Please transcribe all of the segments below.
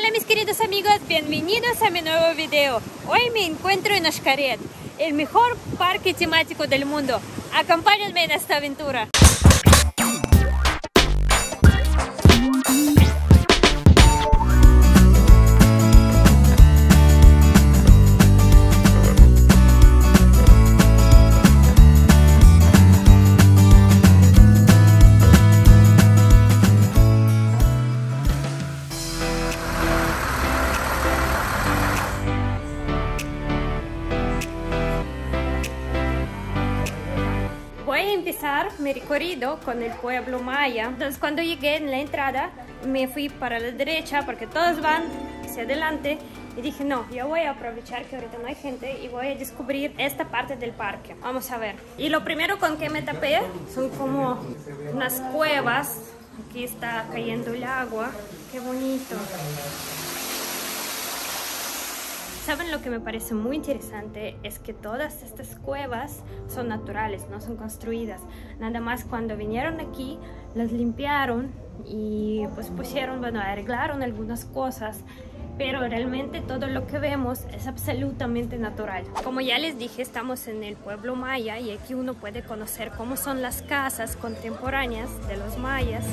Hola mis queridos amigos, bienvenidos a mi nuevo video. Hoy me encuentro en Xcaret, el mejor parque temático del mundo. Acompáñenme en esta aventura. Voy a empezar mi recorrido con el pueblo maya. Entonces cuando llegué en la entrada me fui para la derecha porque todos van hacia adelante y dije no, yo voy a aprovechar que ahorita no hay gente y voy a descubrir esta parte del parque. Vamos a ver. Y lo primero con que me tapé son como unas cuevas. Aquí está cayendo el agua. Qué bonito. ¿Saben lo que me parece muy interesante? Es que todas estas cuevas son naturales, no son construidas. Nada más cuando vinieron aquí, las limpiaron y pues pusieron, bueno, arreglaron algunas cosas. Pero realmente todo lo que vemos es absolutamente natural. Como ya les dije, estamos en el pueblo maya y aquí uno puede conocer cómo son las casas contemporáneas de los mayas.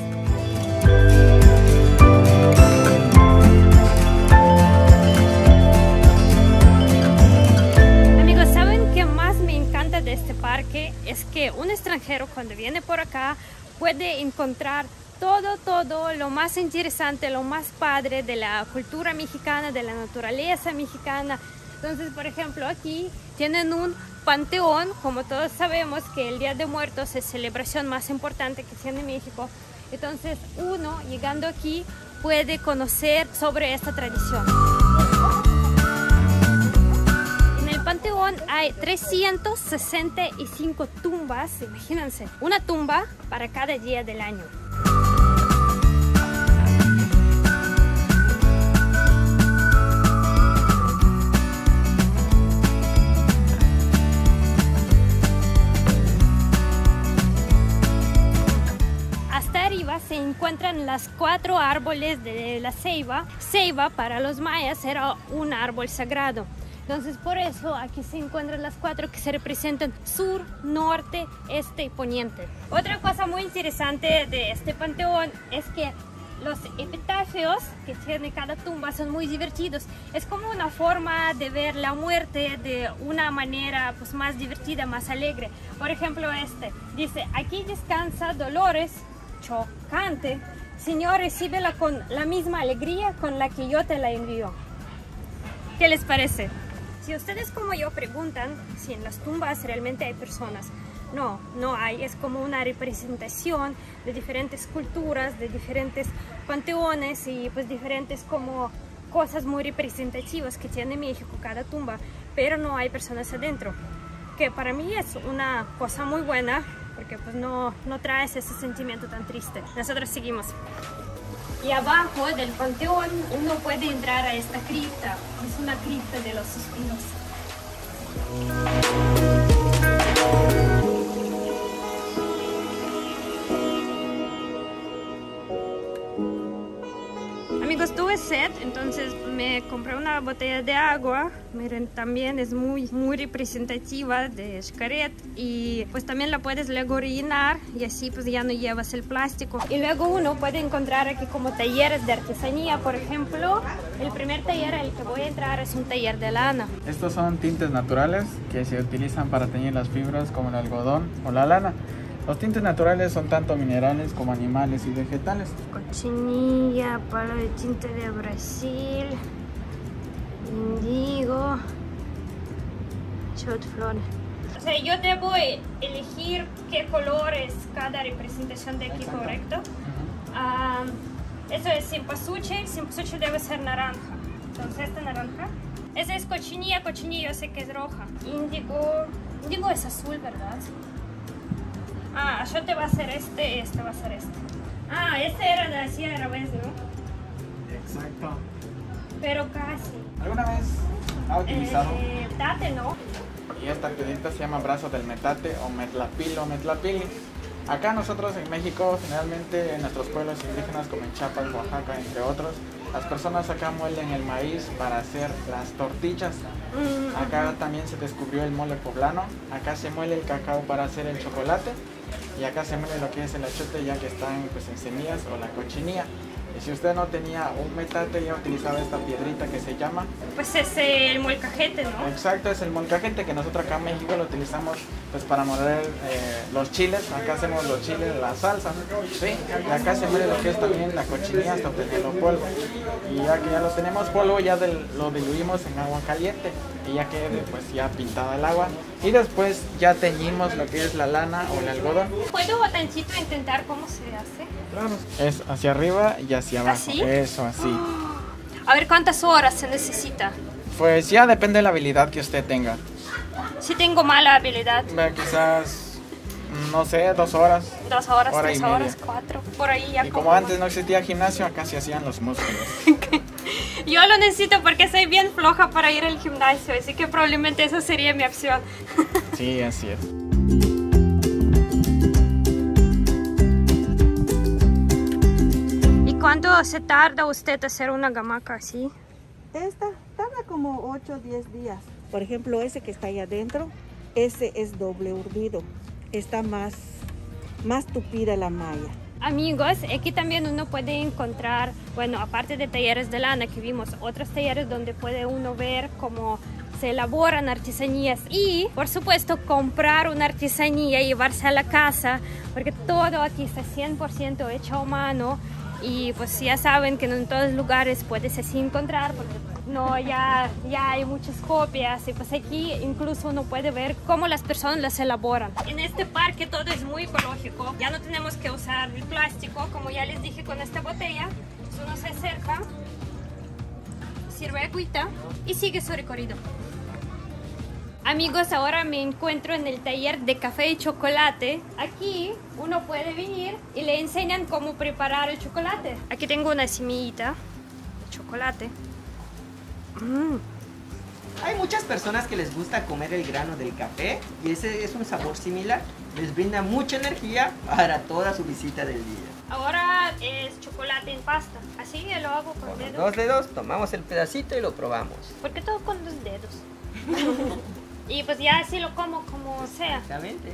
De este parque es que un extranjero cuando viene por acá puede encontrar todo lo más interesante, lo más padre de la cultura mexicana, de la naturaleza mexicana. Entonces, por ejemplo, aquí tienen un panteón, como todos sabemos que el Día de Muertos es la celebración más importante que tiene México. Entonces uno llegando aquí puede conocer sobre esta tradición. Panteón hay 365 tumbas, imagínense, una tumba para cada día del año. Hasta arriba se encuentran las 4 árboles de la ceiba. Ceiba para los mayas era un árbol sagrado. Entonces por eso aquí se encuentran las 4 que se representan sur, norte, este y poniente. Otra cosa muy interesante de este panteón es que los epitafios que tiene cada tumba son muy divertidos. Es como una forma de ver la muerte de una manera pues, más divertida, más alegre. Por ejemplo este dice, aquí descansa Dolores Chocante. Señor, recíbela con la misma alegría con la que yo te la envío. ¿Qué les parece? Si ustedes como yo preguntan si en las tumbas realmente hay personas, no hay, es como una representación de diferentes culturas, de diferentes panteones y pues diferentes como cosas muy representativas que tiene México cada tumba, pero no hay personas adentro, que para mí es una cosa muy buena porque pues no traes ese sentimiento tan triste. Nosotros seguimos. Y abajo del panteón uno puede entrar a esta cripta. Es una cripta de los suspiros. Amigos, tuve sed, entonces me compré una botella de agua. Miren, también es muy representativa de Xcaret y pues también la puedes luego rellenar y así pues ya no llevas el plástico. Y luego uno puede encontrar aquí como talleres de artesanía, por ejemplo. El primer taller al que voy a entrar es un taller de lana. Estos son tintes naturales que se utilizan para teñir las fibras como el algodón o la lana. Los tintes naturales son tanto minerales como animales y vegetales. Cochinilla, palo de tinte de Brasil, indigo, shot flores. O sea, yo debo elegir qué color es cada representación de aquí, ¿correcto? Eso es cempasúchil debe ser naranja. Entonces esta naranja. Esa es cochinilla yo sé que es roja. Índigo es azul, ¿verdad? Yo te va a ser este va a ser este. Este era de la Sierra, ¿ves, no? Exacto. Pero casi. ¿Alguna vez ha utilizado? Metate, ¿no? Y esta piedrita se llama brazo del metate o metlapil o metlapili. Acá nosotros en México, generalmente en nuestros pueblos indígenas como en Chiapas, Oaxaca, entre otros, Las personas acá muelen el maíz para hacer las tortillas. Acá también se descubrió el mole poblano. Acá se muele el cacao para hacer el chocolate. Y acá se muele lo que es el achiote, ya que están pues, en semillas, o la cochinilla. Y si usted no tenía un metate, ya utilizaba esta piedrita que se llama. Pues es el molcajete, ¿no? Exacto, es el molcajete que nosotros acá en México lo utilizamos pues para moler los chiles. Acá hacemos los chiles, la salsa, ¿sí? Y acá se muele lo que es también la cochinilla hasta obtenerlo polvo. Y ya que ya lo tenemos polvo, ya lo diluimos en agua caliente y ya quede pues ya pintada el agua. Y después ya teñimos lo que es la lana o el algodón. ¿Puedo tantito intentar cómo se hace? Claro. Es hacia arriba y hacia abajo. ¿Así? Eso, así. A ver, ¿cuántas horas se necesita? Pues ya depende de la habilidad que usted tenga. Si tengo mala habilidad. Quizás, no sé, 2 horas. 2 horas, Hora y 3 media. horas, 4. Por ahí ya. Y como antes no existía gimnasio, acá se hacían los músculos. Yo lo necesito porque soy bien floja para ir al gimnasio, así que probablemente esa sería mi opción. Sí, así es. ¿Y cuánto se tarda usted hacer una hamaca así? Esta tarda como 8 o 10 días. Por ejemplo, ese que está ahí adentro, ese es doble urdido. Está más tupida la malla. Amigos, aquí también uno puede encontrar, bueno, aparte de talleres de lana que vimos, otros talleres donde puede uno ver cómo se elaboran artesanías y, por supuesto, comprar una artesanía y llevarse a la casa, porque todo aquí está 100% hecho a mano y pues ya saben que no en todos los lugares puedes así encontrar, porque no, ya hay muchas copias y pues aquí incluso uno puede ver cómo las personas las elaboran. En este parque todo es muy ecológico, ya no tenemos que usar el plástico, como ya les dije con esta botella, pues uno se acerca, sirve agüita y sigue su recorrido. Amigos, ahora me encuentro en el taller de café y chocolate. Aquí uno puede venir y le enseñan cómo preparar el chocolate. Aquí tengo una semillita de chocolate. Hay muchas personas que les gusta comer el grano del café y ese es un sabor similar. Les brinda mucha energía para toda su visita del día. Ahora es chocolate en pasta. Así lo hago con Con los dedos. 2 dedos tomamos el pedacito y lo probamos. Porque todo con 2 dedos. Y pues ya así lo como sea. Exactamente.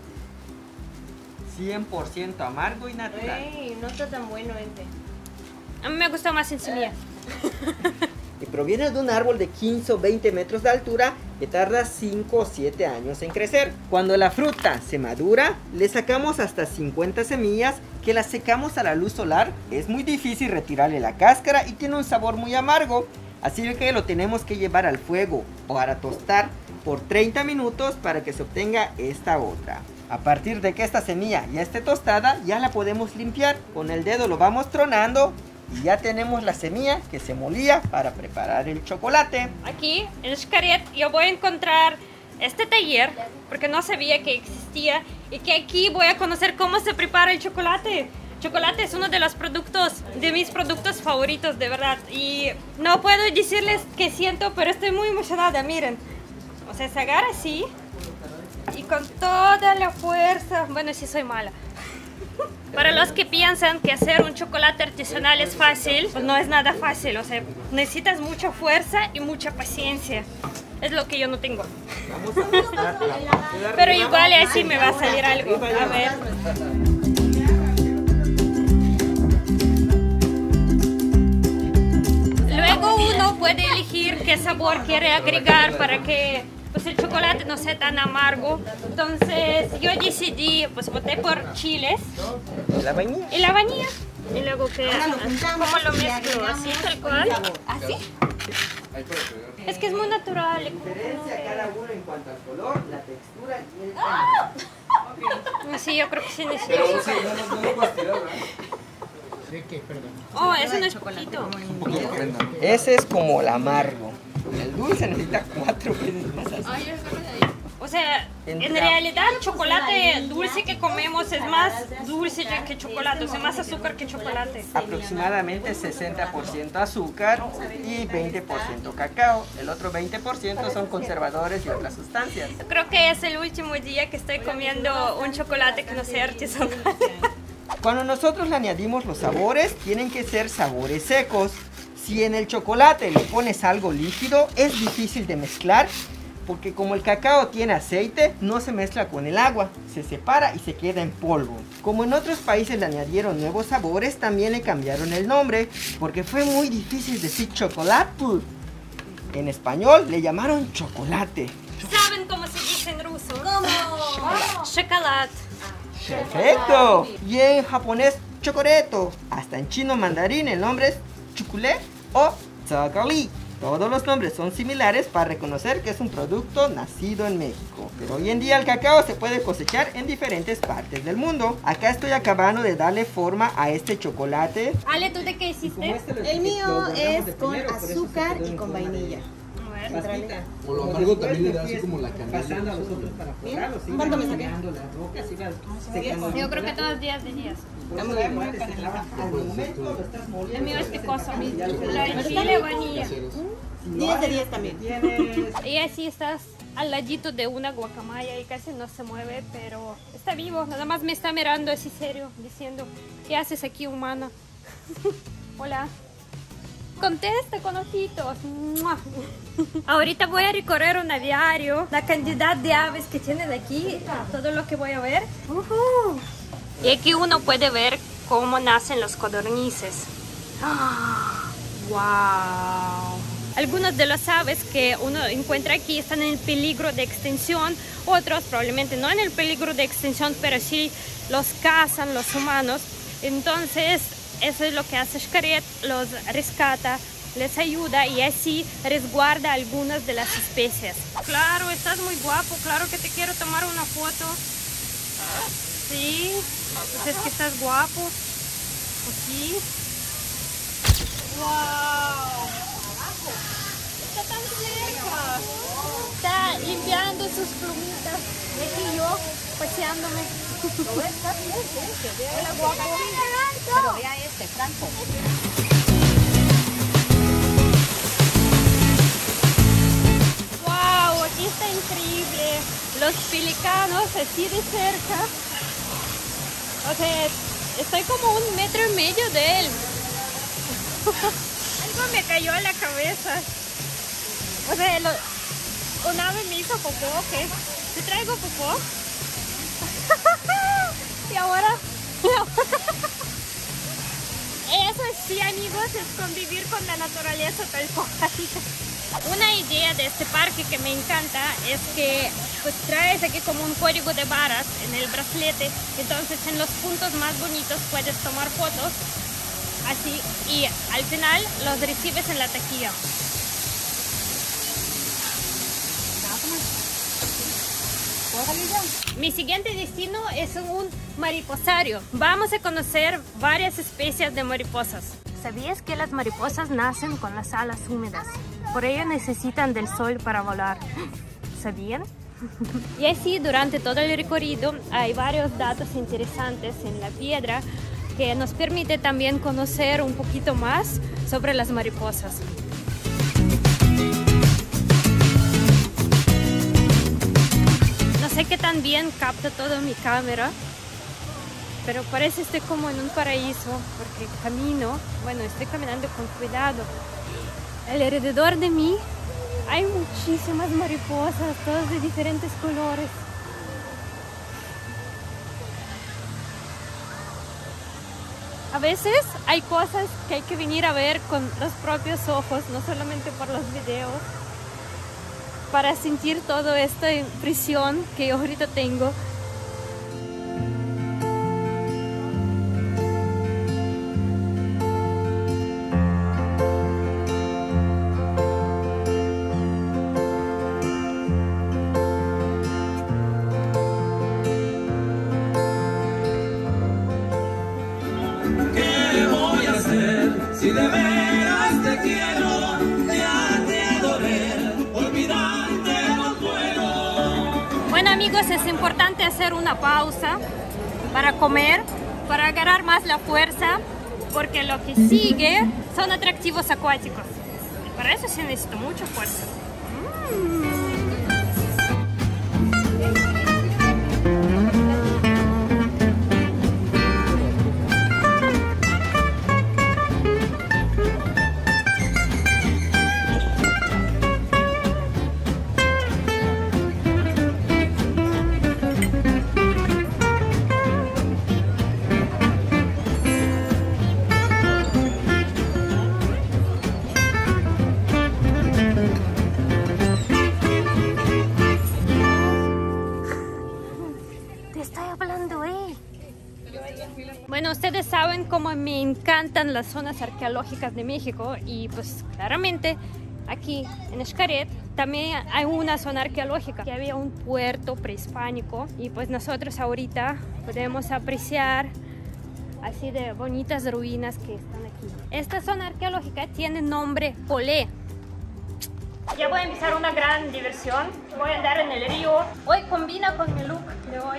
100% amargo y natural. No está tan bueno este. A mí me gusta más en semilla. Y proviene de un árbol de 15 o 20 metros de altura que tarda 5 o 7 años en crecer. Cuando la fruta se madura, le sacamos hasta 50 semillas que las secamos a la luz solar. Es muy difícil retirarle la cáscara y tiene un sabor muy amargo. Así que lo tenemos que llevar al fuego o para tostar por 30 minutos para que se obtenga esta otra. A partir de que esta semilla ya esté tostada, ya la podemos limpiar. Con el dedo lo vamos tronando y ya tenemos la semilla que se molía para preparar el chocolate. Aquí en Xcaret yo voy a encontrar este taller porque no sabía que existía y que aquí voy a conocer cómo se prepara el chocolate. Chocolate es uno de los productos, de mis productos favoritos, de verdad. Y no puedo decirles qué siento, pero estoy muy emocionada, miren. O sea, se agarra así y con toda la fuerza. Bueno, sí soy mala. Para los que piensan que hacer un chocolate artesanal es fácil, pues no es nada fácil. O sea, necesitas mucha fuerza y mucha paciencia. Es lo que yo no tengo. Vamos a tostar. Pero igual así me va a salir algo. A ver. Luego uno puede elegir qué sabor quiere agregar para que pues, el chocolate no sea tan amargo. Entonces yo decidí, pues voté por chiles La vainilla. y la vainilla. Y luego que, ¿cómo lo mezclo? ¿Así tal cual? ¿Así? Es que es muy natural. Diferencia cada uno en cuanto al color, la textura y el tamaño. Sí, yo creo que sí necesito. Oh, eso no es poquito. Ese es como el amargo. El dulce necesita 4 veces más azúcar. O sea, en realidad el chocolate dulce que comemos es más dulce que chocolate, o sea, más azúcar que chocolate. Aproximadamente 60% azúcar y 20% cacao. El otro 20% son conservadores y otras sustancias. Creo que es el último día que estoy comiendo un chocolate que no sea artesanal. Cuando nosotros le añadimos los sabores, tienen que ser sabores secos. Si en el chocolate le pones algo líquido, es difícil de mezclar porque como el cacao tiene aceite, no se mezcla con el agua, se separa y se queda en polvo. Como en otros países le añadieron nuevos sabores, también le cambiaron el nombre porque fue muy difícil decir chocolate. En español le llamaron chocolate. ¿Saben cómo se dice en ruso? ¿Cómo? Chocolate. ¡Perfecto! Y en japonés, chocoreto. Hasta en chino mandarín el nombre es chukule o tsakali. Todos los nombres son similares para reconocer que es un producto nacido en México. Pero hoy en día el cacao se puede cosechar en diferentes partes del mundo. Acá estoy acabando de darle forma a este chocolate. Ale, ¿tú de qué hiciste? El mío es con azúcar y con vainilla. O lo amargo también le da así como la canela. Pasando a los otros para probarlo. ¿Cuánto me saqué? Las rocas, sigan secando. Yo creo que todos los días de días. Al momento lo estás moliendo. El mío es picoso. La chile vanilla. 10 de 10 también. Y así estás al ladito de una guacamaya y casi no se mueve, pero está vivo. Nada más me está mirando así serio, diciendo, ¿qué haces aquí, humana? Hola. Contesta con ojitos. ¡Mua! Ahorita voy a recorrer un aviario, la cantidad de aves que tienen aquí, todo lo que voy a ver. Y aquí uno puede ver cómo nacen los codornices. ¡Wow! Algunos de los aves que uno encuentra aquí están en peligro de extinción, otros probablemente no en el peligro de extinción, pero sí los cazan los humanos. Entonces eso es lo que hace Xcaret, los rescata, les ayuda y así resguarda algunas de las especies. Claro, estás muy guapo, claro que te quiero tomar una foto. Sí, pues es que estás guapo. Aquí. ¡Wow! Está tan cerca. Está limpiando sus plumitas. Y aquí yo paseándome. Hola, guapo. Pero vea este, Franco. ¡Wow! Aquí está increíble. Los pelicanos así de cerca. O sea, estoy como 1,5 metros de él. Algo me cayó a la cabeza. O sea, un ave me hizo popó, ¿qué? ¿Te traigo popó? Y ahora... Eso sí, amigos, es convivir con la naturaleza tal cual. Una idea de este parque que me encanta es que pues traes aquí como un código de barras en el brazalete, entonces en los puntos más bonitos puedes tomar fotos así y al final los recibes en la taquilla. Mi siguiente destino es un mariposario. Vamos a conocer varias especies de mariposas. ¿Sabías que las mariposas nacen con las alas húmedas? Por ello necesitan del sol para volar. ¿Sabían? Y así durante todo el recorrido hay varios datos interesantes en la piedra que nos permite también conocer un poquito más sobre las mariposas. No sé qué tan bien capta todo mi cámara, pero parece que estoy como en un paraíso porque camino, bueno, estoy caminando con cuidado. Alrededor de mí hay muchísimas mariposas, todas de diferentes colores. A veces hay cosas que hay que venir a ver con los propios ojos, no solamente por los videos, para sentir toda esta impresión que yo ahorita tengo. Si de veras te quiero, ya te adoré, olvidarte no puedo. Bueno amigos, es importante hacer una pausa para comer, para agarrar más la fuerza, porque lo que sigue son atractivos acuáticos. Y para eso sí necesito mucha fuerza. saben cómo me encantan las zonas arqueológicas de México y pues claramente aquí en Xcaret también hay una zona arqueológica que había un puerto prehispánico y pues nosotros ahorita podemos apreciar así de bonitas ruinas que están aquí. Esta zona arqueológica tiene nombre Polé. Ya voy a empezar una gran diversión. Voy a andar en el río. Hoy combina con mi look de hoy.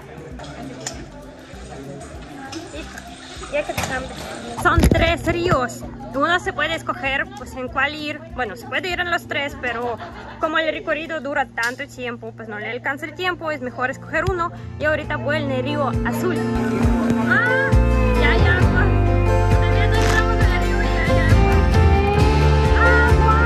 Ya que son 3 ríos. Uno se puede escoger pues en cuál ir. Bueno, se puede ir en los 3, pero como el recorrido dura tanto tiempo, pues no le alcanza el tiempo. Es mejor escoger uno. Y ahorita voy en el río Azul. ¡Ah! Ya hay agua. Todavía no entramos en el río y ya hay agua. ¡Agua!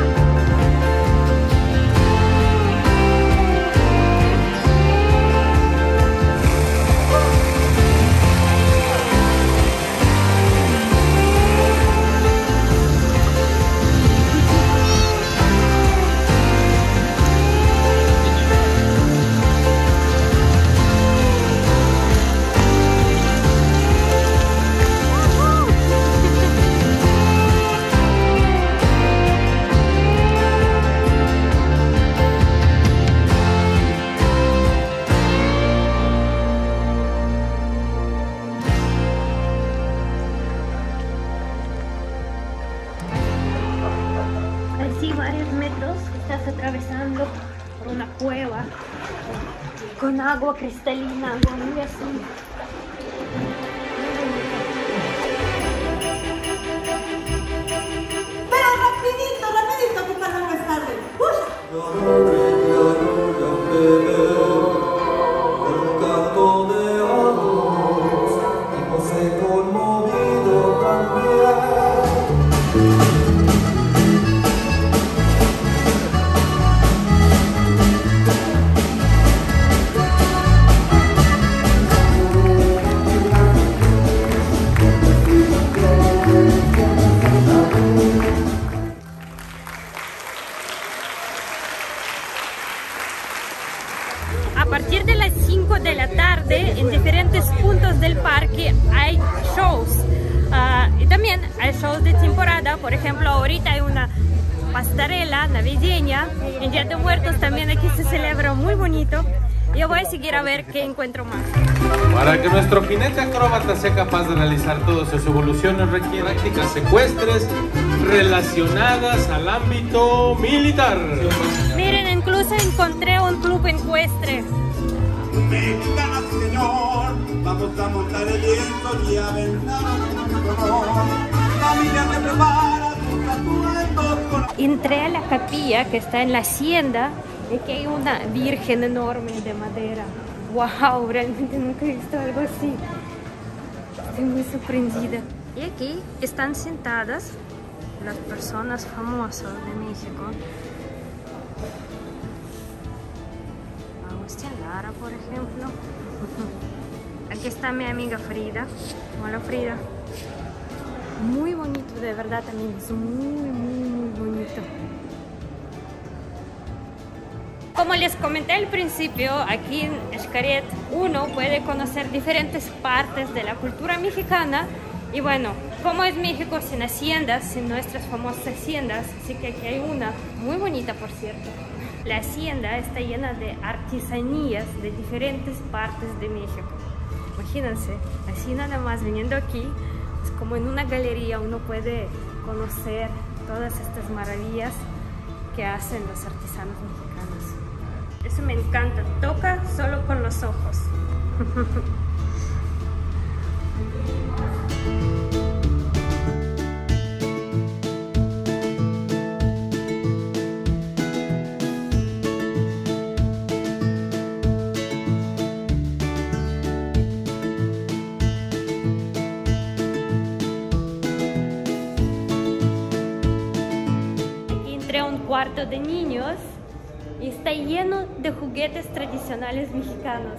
Varios metros estás atravesando por una cueva con agua cristalina, agua muy azul. Pero rapidito, rapidito, que para más tarde. El canto de amor nos he conmovido también. A partir de las 5 de la tarde, en diferentes puntos del parque hay shows. Y también hay shows de temporada. Por ejemplo, ahorita hay una pastorela navideña. En Día de Muertos también aquí se celebra muy bonito. Yo voy a seguir a ver qué encuentro más. Para que nuestro jinete acróbata sea capaz de analizar todas sus evoluciones, requiere prácticas secuestres relacionadas al ámbito militar. Miren, incluso encontré un club ecuestre. Mexicana, señor, vamos a montar el viento y a aventar nuestro honor. Familia te prepara tus atuendos con... Entré a la capilla que está en la hacienda y que hay una virgen enorme de madera. ¡Wow! Realmente nunca he visto algo así. Estoy muy sorprendida. Y aquí están sentadas las personas famosas de México. Agustín Lara, por ejemplo. Aquí está mi amiga Frida. Hola, Frida. Muy bonito, de verdad, también es muy bonito. Como les comenté al principio, aquí en Xcaret uno puede conocer diferentes partes de la cultura mexicana. Y bueno, como es México sin haciendas, sin nuestras famosas haciendas, así que aquí hay una muy bonita, por cierto. La hacienda está llena de artesanías de diferentes partes de México. Imagínense, así nada más viniendo aquí, es como en una galería uno puede conocer todas estas maravillas que hacen los artesanos mexicanos. Eso me encanta, toca solo con los ojos. Aquí entré a un cuarto de niños y está lleno de juguetes tradicionales mexicanos.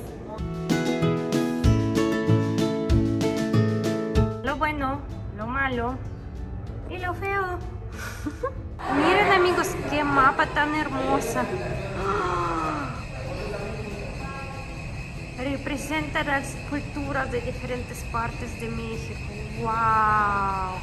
Lo bueno, lo malo y lo feo. Miren, amigos, qué mapa tan hermosa. representa las culturas de diferentes partes de México. ¡Wow!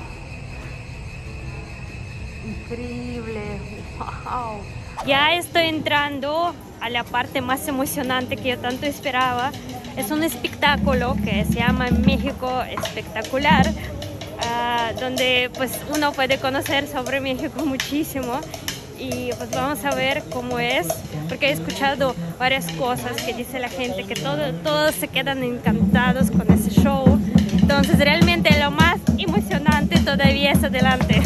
Increíble, wow. Ya estoy entrando a la parte más emocionante que yo tanto esperaba. Es un espectáculo que se llama México Espectacular, donde pues uno puede conocer sobre México muchísimo. Y pues vamos a ver cómo es, porque he escuchado varias cosas que dice la gente, que todos se quedan encantados con ese show. Entonces realmente lo más emocionante todavía es adelante.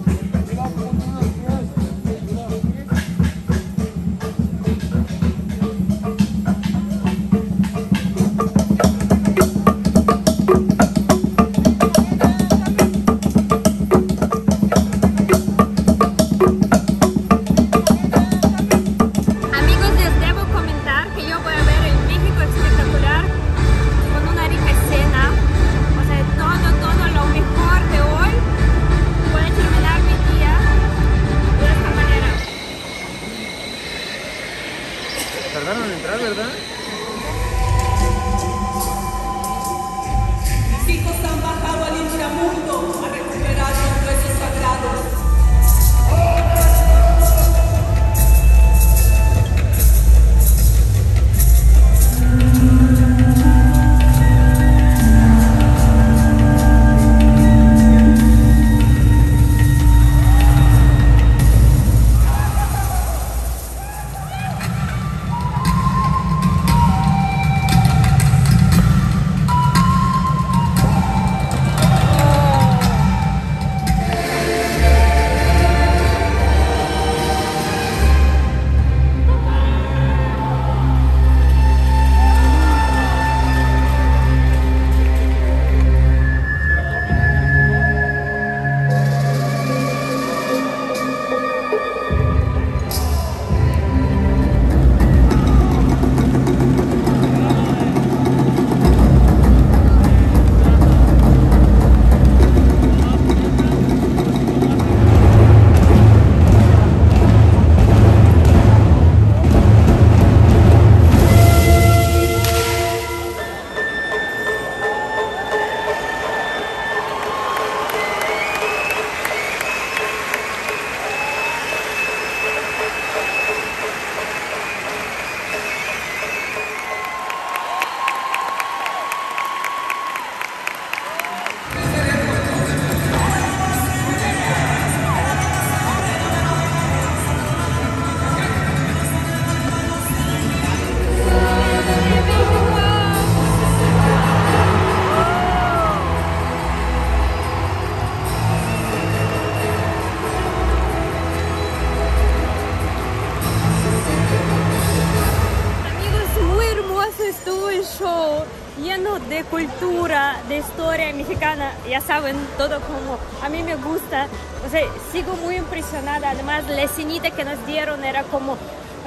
Tardaron en entrar, ¿verdad? Mis hijos han bajado al inframundo a recuperar los huesos sagrados. Lleno de cultura, de historia mexicana, ya saben, todo como a mí me gusta, o sea, sigo muy impresionada. Además la escenita que nos dieron era como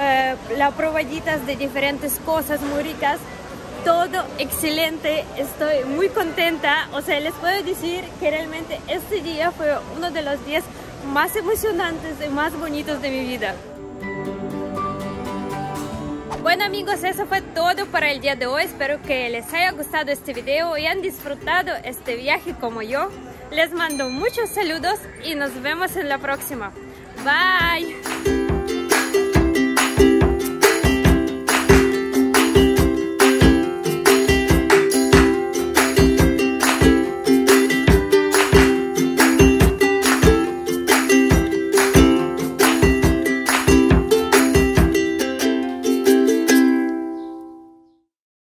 las probaditas de diferentes cosas muy ricas, todo excelente, estoy muy contenta. O sea, les puedo decir que realmente este día fue uno de los días más emocionantes y más bonitos de mi vida. Bueno amigos, eso fue todo para el día de hoy. Espero que les haya gustado este video y han disfrutado este viaje como yo. Les mando muchos saludos y nos vemos en la próxima. Bye.